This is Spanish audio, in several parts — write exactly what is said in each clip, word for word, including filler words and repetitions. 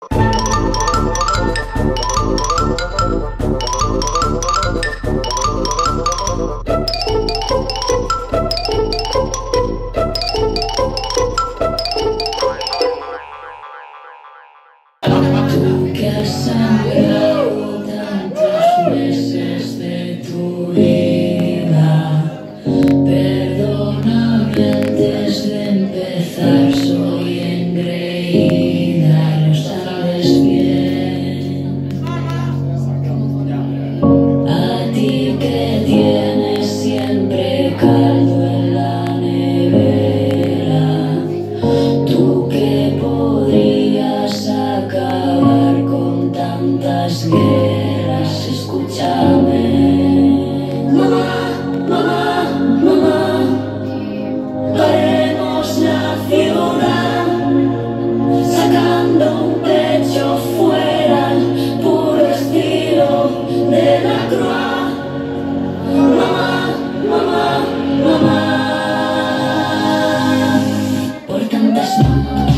Tú que has sangrado tantos meses de tu vida, perdóname antes de empezar, soy engreída, lo sabes bien. A ti que tienes siempre caldo en la nevera, tú que podrías acabar con tantas guerras, escúchame. Mamá, mamá, mamá, paremos la ciudad, sacando un pecho fuera, el puro estilo de la Croix. Mamá, mamá, mamá, por tantas mamás.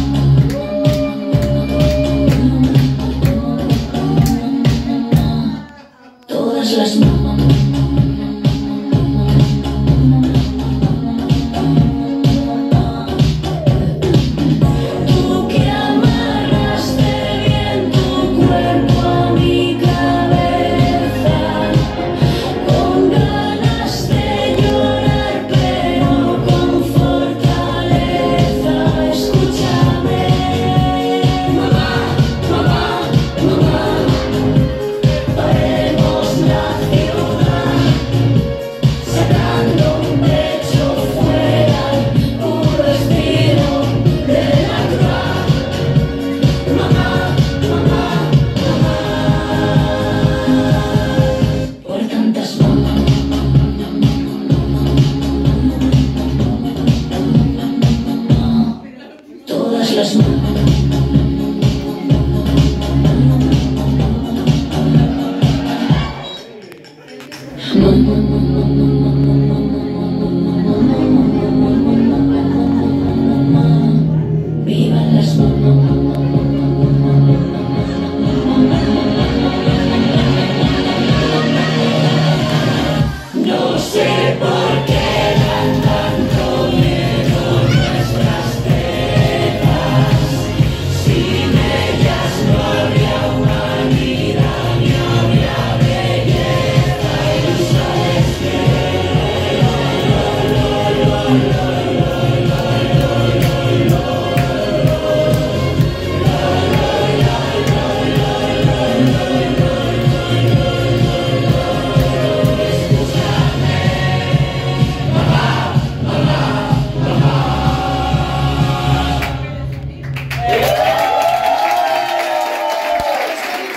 Todas las mamás. Tú que amarraste bien tu cuerpo a mi cabeza, con ganas de llorar pero con fortaleza, escúchame. Mamá, mamá, mamá, paremos la ciudad, sacando un pecho fuera, puro estilo de la Croix. Mamá, mamá, mamá, por tantas mamás. Todas las mamás. Vivan las mamás. No sé por qué dan tanto miedo nuestras tetas, sin ellas no habría humanidad, ni habría belleza, y lo sabes bien.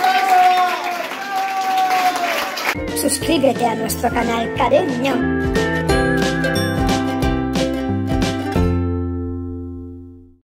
Suscríbete a nuestro canal, cariño.